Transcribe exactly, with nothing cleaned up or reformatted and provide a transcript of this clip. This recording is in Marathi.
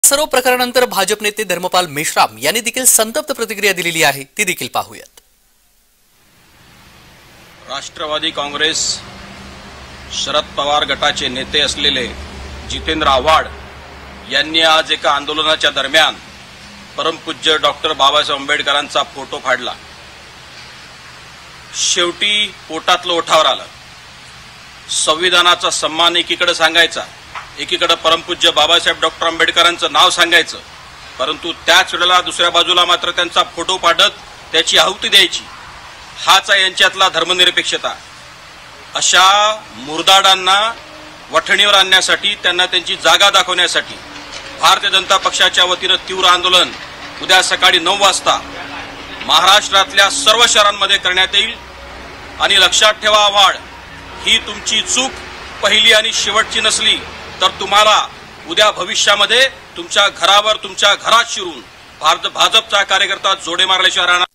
सर्व प्रकारानंतर भाजप नेते धर्मपाल मेश्राम यांनी देखील संतप्त प्रतिक्रिया दिलेली आहे, ती देखील पाहूयात। राष्ट्रवादी काँग्रेस शरद पवार गटाचे नेते असलेले जितेंद्र आव्हाड यांनी आज एका आंदोलनाच्या दरम्यान परमपूज्य डॉक्टर बाबासाहेब आंबेडकरांचा फोटो फाडला। शेवटी पोटातलं ओठावर आलं। संविधानाचा सन्मान एकीकडे सांगायचा, एकीकडे परमपूज्य बाबासाहेब डॉक्टर आंबेडकरांचं नाव सांगायचं, परंतु त्याच वेळेला दुसऱ्या बाजूला मात्र त्यांचा फोटो फाडत त्याची आहुती द्यायची। हाच आहे यांच्यातला धर्मनिरपेक्षता। अशा मुर्दाडांना वठणीवर आणण्यासाठी, त्यांना त्यांची जागा दाखवण्यासाठी भारतीय जनता पक्षाच्या वतीनं तीव्र आंदोलन उद्या सकाळी नऊ वाजता महाराष्ट्रातल्या सर्व शहरांमध्ये करण्यात येईल। आणि लक्षात ठेवा, आव्हाड, ही तुमची चूक पहिली आणि शेवटची नसली तर तुम्हाला उद्या भविष्यामध्ये तुमच्या घरावर, तुमच्या घरात शिरून भारत भाजपचा कार्यकर्ता जोडे मारल्याशिवाय राहणार